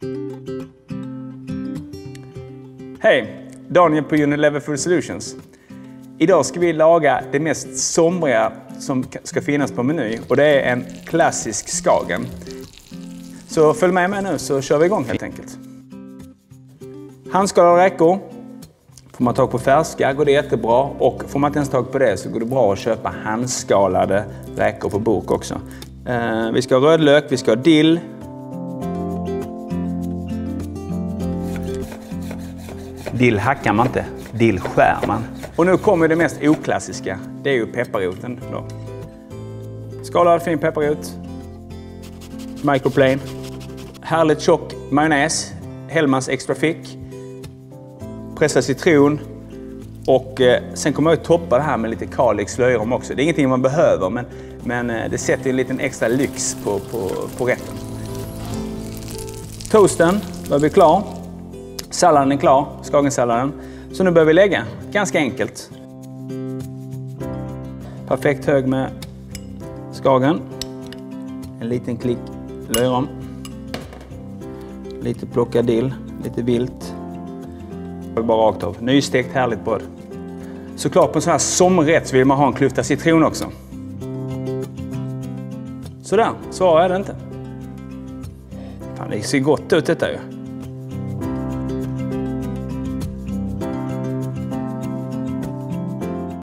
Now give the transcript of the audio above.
Hej! Daniel på Unilever Food Solutions. Idag ska vi laga det mest somriga som ska finnas på meny och det är en klassisk skagen. Så följ med mig nu så kör vi igång helt enkelt. Handskalade räkor. Får man tag på färska går det jättebra och får man inte ens tag på det så går det bra att köpa handskalade räkor på bok också. Vi ska ha rödlök, vi ska ha dill. Dill hackar man inte, dill skär man. Och nu kommer det mest oklassiska, det är ju pepparroten då. Skalad fin pepparrot. Microplane. Härligt tjock majonnäs. Hellmans extra thick. Pressad citron. Och sen kommer jag att toppa det här med lite Kalix löjrom också. Det är ingenting man behöver men det sätter en liten extra lyx på rätten. Toasten var vi klar. Salladen är klar, skagensalladen. Så nu börjar vi lägga. Ganska enkelt. Perfekt hög med skagen. En liten klick löjrom. Lite plockad dill, lite vilt. Bara rakt av. Nystekt härligt bröd. Såklart på en sån här sommarrätt så vill man ha en klyfta citron också. Sådär, svårare är det inte. Fan, det ser gott ut detta ju.